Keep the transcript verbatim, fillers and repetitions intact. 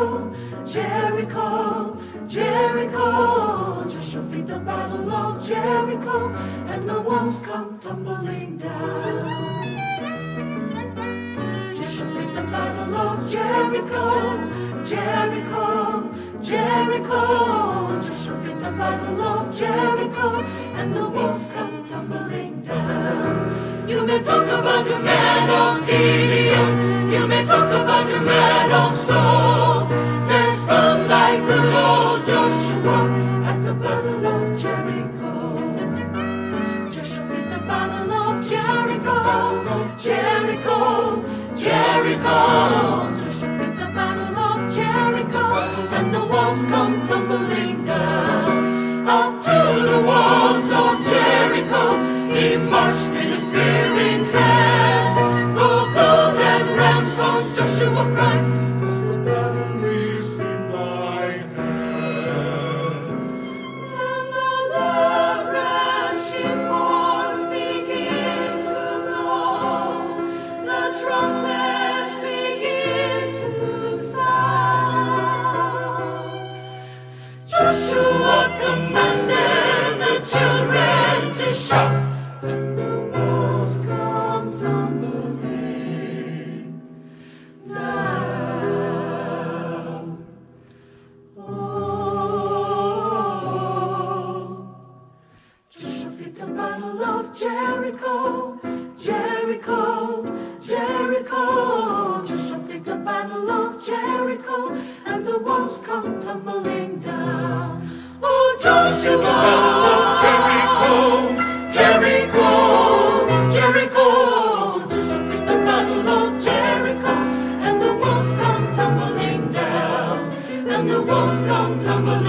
Jericho, Jericho. Joshua feet the battle of Jericho, and the walls come tumbling down. Joshua feet the battle of Jericho, Jericho, Jericho. Joshua feet the battle of Jericho, and the walls come tumbling down. You may talk about your man of Gideon, you may talk about your man of Saul. There's none like good old Joshua at the battle of Jericho. Joshua feet the battle of Jericho, Jericho, Jericho. Joshua feet the battle of Jericho, and the walls come tumbling down. Up to the walls of Jericho he marched with a spear in hand. Go blow them ram songs, Joshua cried, 'cause the battle is in my hand. Then the loud ram sheep horns begin to blow, the trumpets begin to sound. Joshua commanded the children to shout, and the walls come tumbling down. Oh, Joshua feet the battle of Jericho, Jericho, Jericho. Joshua feet the battle of Jericho, and the walls come tumbling down. Oh, Joshua, Jericho, Jericho, Jericho. Joshua feet the battle of Jericho, and the walls come tumbling down, and the walls come tumbling down.